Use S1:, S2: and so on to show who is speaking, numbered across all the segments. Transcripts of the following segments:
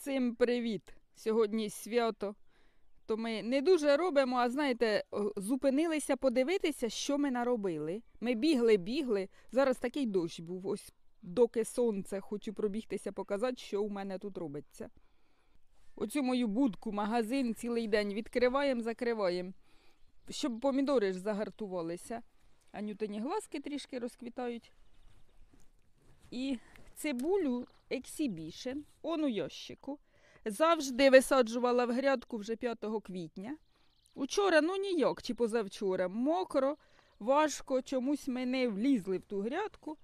S1: Всім привіт! Сьогодні свято. То ми не дуже робимо, а знаєте, зупинилися подивитися, що ми наробили. Ми бігли. Зараз такий дощ був. Ось доки сонце, хочу пробігтися, показати, що у мене тут робиться. Оцю мою будку, магазин цілий день відкриваємо, закриваємо. Щоб помідори ж загартувалися. Анютині глазки трішки розквітають. І цибулю Exhibition, он у ящику. Завжди висаджувала в грядку вже 5 квітня. Учора, ніяк, чи позавчора. Мокро, важко, чомусь ми не влізли в ту грядку.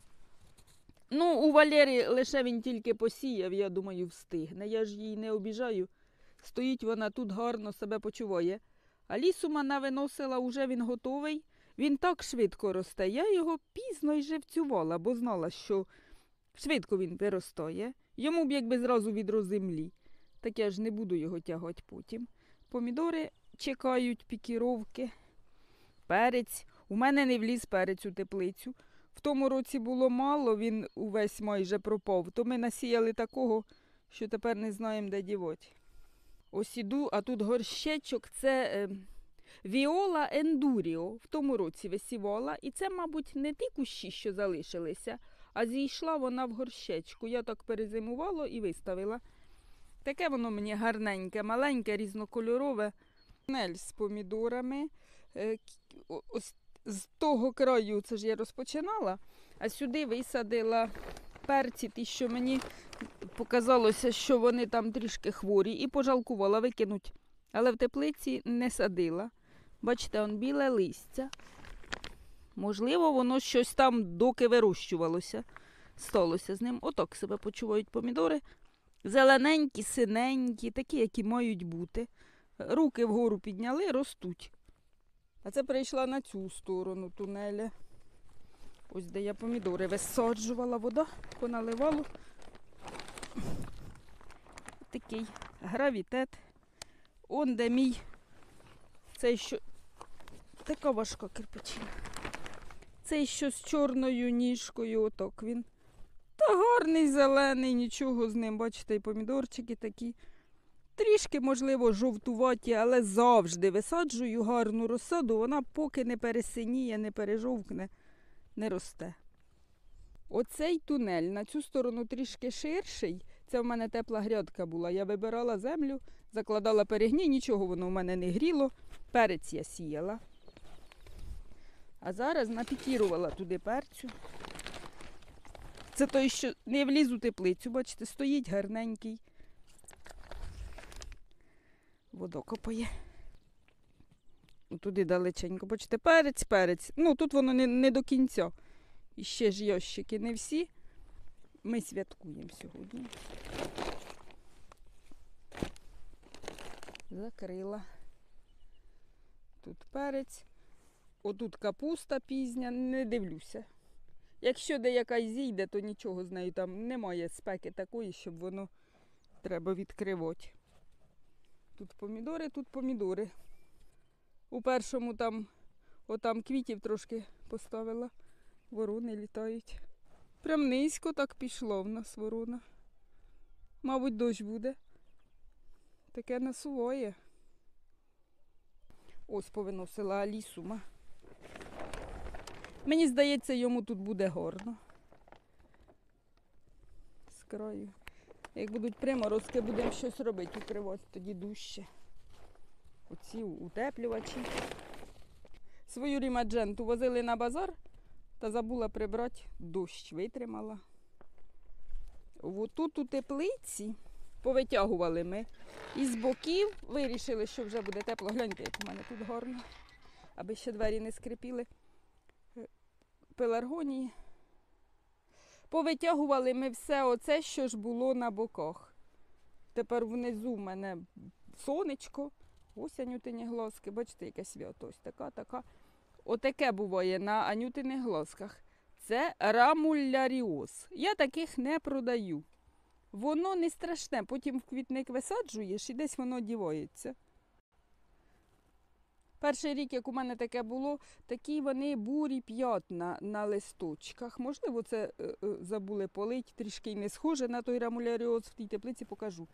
S1: У Валері лише він тільки посіяв, я думаю, встигне. Я ж її не обіжаю. Стоїть вона тут, гарно себе почуває. А лісума навиносила, уже він готовий. Він так швидко росте. Я його пізно й живцювала, бо знала, що швидко він виростає. Йому б якби зразу відро землі. Так я ж не буду його тягати потім. Помідори чекають, пікіровки. Перець. У мене не вліз перець у теплицю. В тому році було мало, він увесь майже пропав. То ми насіяли такого, що тепер не знаємо, де дівати. Ось іду, а тут горщечок. Це Віола Ендуріо. В тому році висівала. І це, мабуть, не ті кущі, що залишилися, а зійшла вона в горщечку. Я так перезимувала і виставила. Таке воно мені гарненьке, маленьке, різнокольорове. Тунель з помідорами. Ось з того краю, це ж я розпочинала, а сюди висадила перці, ті, що мені показалося, що вони там трішки хворі, і пожалкувала викинуть. Але в теплиці не садила. Бачите, он біле листя. Можливо, воно щось там доки вирощувалося, сталося з ним. Отак себе почувають помідори. Зелененькі, синенькі, такі, які мають бути. Руки вгору підняли, ростуть. А це перейшла на цю сторону тунеля. Ось де я помідори висаджувала, вода поналивала. Такий гравітет. Он де мій, цей що, така важка кирпичина. Цей що з чорною ніжкою, отак він. Та гарний, зелений, нічого з ним. Бачите, і помідорчики такі. Трішки, можливо, жовтуваті, але завжди висаджую гарну розсаду. Вона поки не пересиніє, не пережовкне, не росте. Оцей тунель на цю сторону трішки ширший. Це в мене тепла грядка була. Я вибирала землю, закладала перегній, нічого воно в мене не гріло. Перець я сіяла. А зараз напікірувала туди перцю. Це той, що не вліз у теплицю, бачите, стоїть гарненький. Водокопає. Туди далеченько. Бачите, перець. Тут воно не до кінця. І ще ж ящики не всі. Ми святкуємо сьогодні. Закрила. Тут перець. Отут капуста пізня. Не дивлюся. Якщо де якась зійде, то нічого з нею там немає спеки такої, щоб воно треба відкривати. Тут помідори. У першому отам квітів трошки поставила. Ворони літають. Прям низько так пішло в нас ворона. Мабуть, дощ буде. Таке насуває. Ось повиносила алісума. Мені здається, йому тут буде гарно. З краю. Як будуть приморозки, будемо щось робити, укривати тоді дужче. Оці утеплювачі. Свою рімадженту возили на базар, та забула прибрати, дощ витримала. Отут у теплиці повитягували ми. І з боків вирішили, що вже буде тепло. Гляньте, як у мене тут гарно. Аби ще двері не скрипіли. Пеларгонії. Повитягували ми все оце, що ж було на боках. Тепер внизу в мене сонечко. Ось Анютині глазки. Бачите, яке свято. Ось така. Отаке буває на Анютиних глазках. Це рамуляріоз. Я таких не продаю. Воно не страшне. Потім в квітник висаджуєш і десь воно дівається. Перший рік, як у мене таке було, такі вони бурі п'ятна на листочках. Можливо, це забули полить, трішки й не схоже на той рамуляріоз, в тій теплиці покажу.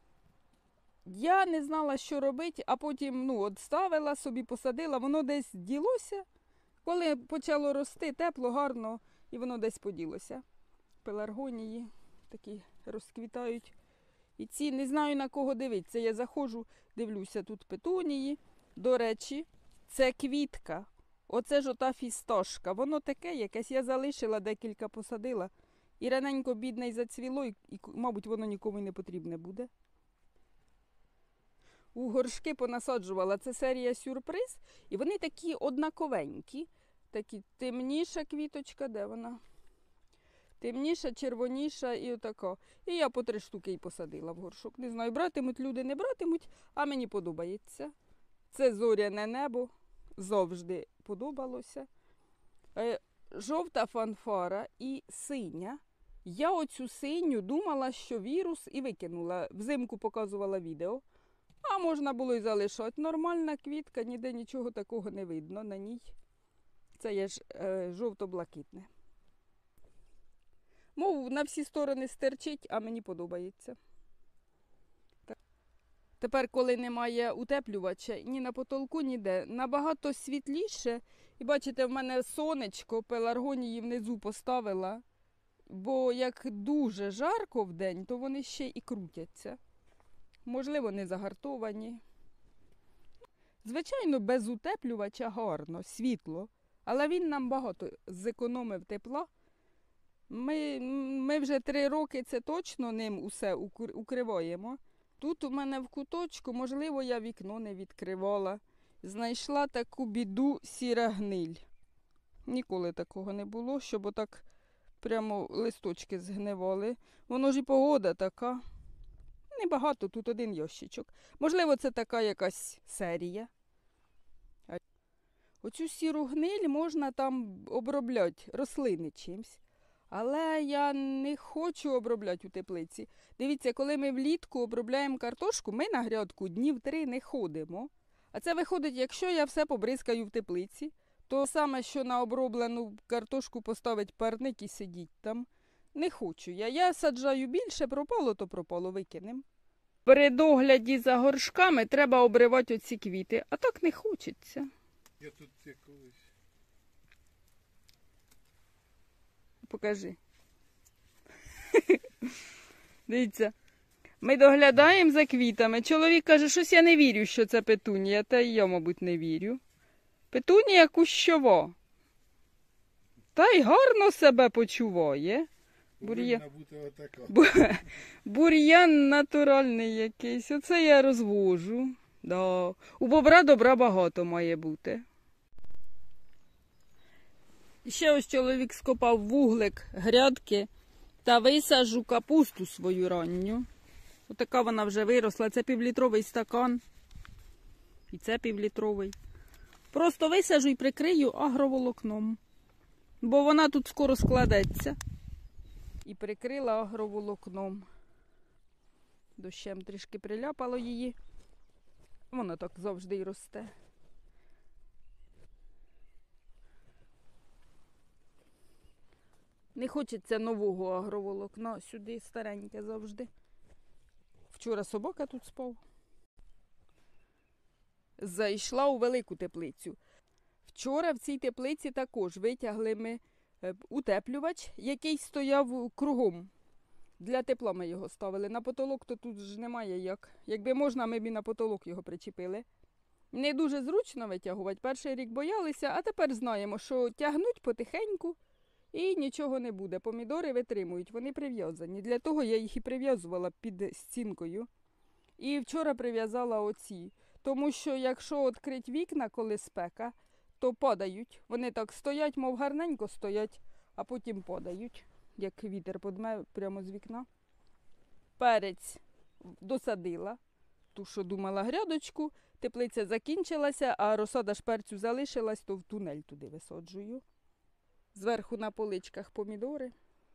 S1: Я не знала, що робити, а потім от ставила собі, посадила, воно десь ділося. Коли почало рости, тепло, гарно, і воно десь поділося. Пеларгонії такі розквітають. І ці, не знаю на кого дивитися, я заходжу, дивлюся, тут петунії. До речі, це квітка. Оце ж ота фісташка. Воно таке якесь, я залишила, декілька посадила. І раненько бідне й зацвіло, і, мабуть, воно нікому й не потрібне буде. У горшки понасаджувала, це серія сюрприз, і вони такі однаковенькі. Такі темніша квіточка, де вона? Темніша, червоніша і отака. І я по 3 штуки й посадила в горшок. Не знаю, братимуть люди, не братимуть, а мені подобається. Це зоряне небо, завжди подобалося. Жовта фанфара і синя. Я оцю синю думала, що вірус, і викинула. Взимку показувала відео. А можна було й залишати. Нормальна квітка, ніде нічого такого не видно на ній. Це є ж жовто-блакитне. Мов на всі сторони стерчить, а мені подобається. Тепер, коли немає утеплювача, ні на потолку, ніде, набагато світліше. І бачите, в мене сонечко, пеларгонії внизу поставила. Бо як дуже жарко вдень, то вони ще і крутяться. Можливо, не загартовані. Звичайно, без утеплювача гарно, світло. Але він нам багато зекономив тепла. Ми вже 3 роки це точно ним усе укриваємо. Тут у мене в куточку, можливо, я вікно не відкривала. Знайшла таку біду сіра гниль. Ніколи такого не було, щоб отак прямо листочки згнивали. Воно ж і погода така. Небагато, тут 1 ящичок. Можливо, це така якась серія. Оцю сіру гниль можна там обробляти рослини чимсь. Але я не хочу обробляти у теплиці. Дивіться, коли ми влітку обробляємо картошку, ми на грядку днів 3 не ходимо. А це виходить, якщо я все побризкаю в теплиці, то саме, що на оброблену картошку поставить парник і сидіть там. Не хочу я. Я саджаю більше, пропало, то пропало, викинем. При догляді за горшками треба обривати оці квіти, а так не хочеться.
S2: Я тут це колись.
S1: Покажи. Дивіться, ми доглядаємо за квітами. Чоловік каже, щось я не вірю, що це петунія, та й я, мабуть, не вірю. Петунія кущова. Та й гарно себе почуває. Бур'ян натуральний якийсь. Оце я розвожу. Да. У бобра добра багато має бути. Ще ось чоловік скопав вуглик грядки та висаджу капусту свою ранню. Отака вона вже виросла. Це півлітровий стакан. І це півлітровий. Просто висаджу і прикрию агроволокном. Бо вона тут скоро складеться. І прикрила агроволокном. Дощем трішки приляпало її. Воно так завжди й росте. Не хочеться нового агроволокна, сюди стареньке завжди. Вчора собака тут спав. Зайшла у велику теплицю. Вчора в цій теплиці також витягли ми утеплювач, який стояв кругом. Для тепла ми його ставили. На потолок то тут ж немає як. Якби можна, ми б і на потолок його причепили. Не дуже зручно витягувати. Перший рік боялися, а тепер знаємо, що тягнуть потихеньку і нічого не буде. Помідори витримують, вони прив'язані. Для того я їх і прив'язувала під стінкою. І вчора прив'язала оці. Тому що якщо відкрити вікна, коли спека, то падають. Вони так стоять, мов гарненько стоять, а потім падають, як вітер подме прямо з вікна. Перець досадила, ту, що думала, грядочку. Теплиця закінчилася, а розсада ж перцю залишилась, то в тунель туди висаджую. Зверху на поличках помідори.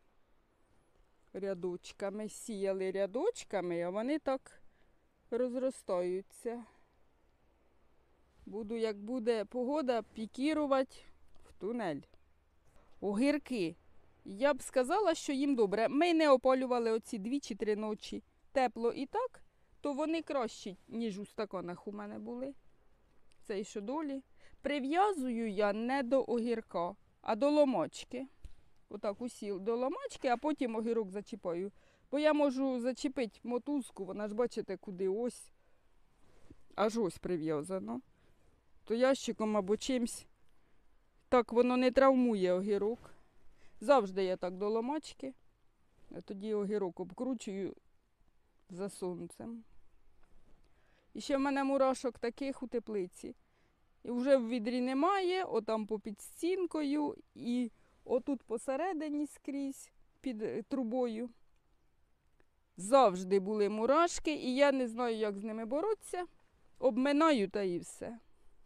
S1: Рядочками. Сіяли рядочками, а вони так розростаються. Буду, як буде погода, пікірувати в тунель. Огірки. Я б сказала, що їм добре. Ми не опалювали оці 2 чи 3 ночі. Тепло і так, то вони кращі, ніж у стаканах у мене були. Це і що долі. Прив'язую я не до огірка, а до ломочки. Отак усіл до ломочки, а потім огірок зачіпаю. Бо я можу зачепити мотузку, вона ж бачите, куди ось. Аж ось прив'язано. То ящиком або чимсь. Так воно не травмує огірок. Завжди я так до ломачки, а тоді огірок обкручую за сонцем. І ще в мене мурашок таких у теплиці. І вже в відрі немає, отам попід стінкою і отут посередині скрізь під трубою. Завжди були мурашки, і я не знаю, як з ними боротися. Обминаю та і все.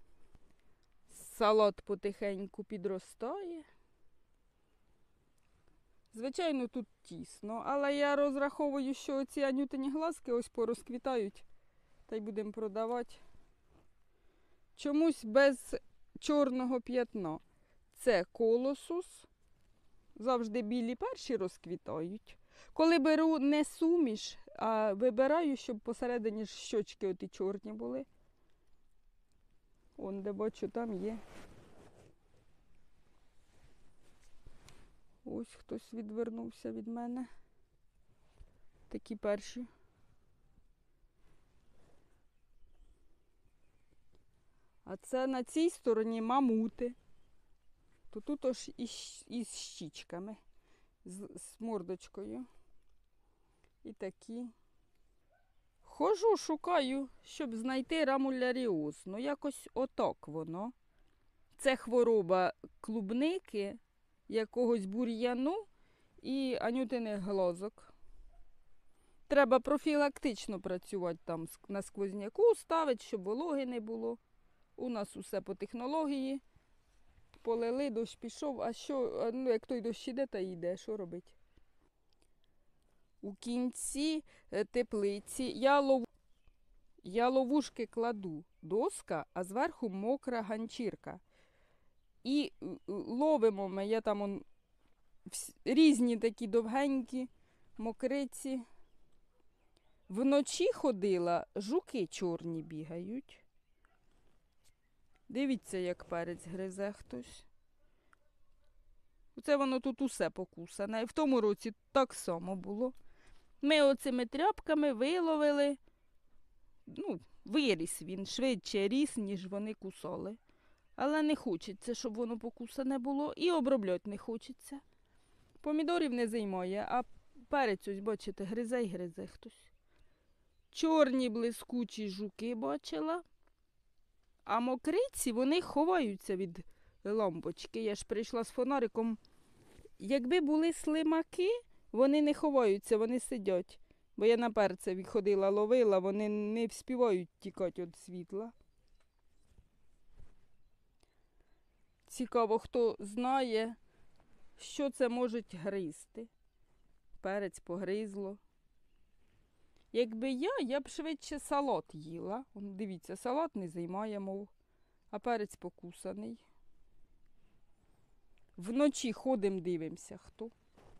S1: Салат потихеньку підростає. Звичайно, тут тісно, але я розраховую, що ці анютині глазки ось порозквітають, та й будемо продавати. Чомусь без чорного п'ятна. Це колосус. Завжди білі перші розквітають. Коли беру не суміш, а вибираю, щоб посередині ж щочки оті чорні були. Он, де бачу, там є. Ось хтось відвернувся від мене. Такі перші. А це на цій стороні мамути. То тут аж із щічками, з мордочкою. І такі. Хожу, шукаю, щоб знайти рамуляріоз. Ну, якось отак воно. Це хвороба клубники, якогось бур'яну і анютиних глазок. Треба профілактично працювати там на сквозняку, ставити, щоб вологи не було. У нас усе по технології. Полили, дощ пішов, а що, ну, як той дощ іде, та йде, що робити? У кінці теплиці я ловушки кладу, доска, а зверху мокра ганчірка. І ловимо ми, я там різні такі довгенькі мокриці. Вночі ходила, жуки чорні бігають. Дивіться, як перець гризе хтось. Оце воно тут усе покусане. І в тому році так само було. Ми оцими тряпками виловили. Ну, виріс він, швидше ріс, ніж вони кусали. Але не хочеться, щоб воно покусане було. І обробляти не хочеться. Помідорів не займає, а перець, ось, бачите, гризе й гризе хтось. Чорні блискучі жуки бачила. А мокриці, вони ховаються від лампочки. Я ж прийшла з фонариком. Якби були слимаки, вони не ховаються, вони сидять. Бо я на перцеві ходила, ловила, вони не вспівають тікати від світла. Цікаво, хто знає, що це може гризти. Перець погризло. Якби я б швидше салат їла. Дивіться, салат не займає, мов, а перець покусаний. Вночі ходимо, дивимося, хто.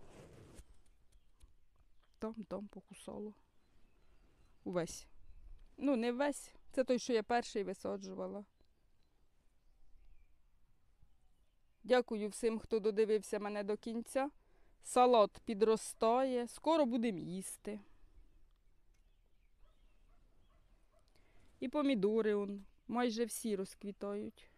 S1: Там покусало. Увесь. Ну, не весь. Це той, що я перший висаджувала. Дякую всім, хто додивився мене до кінця. Салат підростає. Скоро будемо їсти. І помідори майже всі розквітають.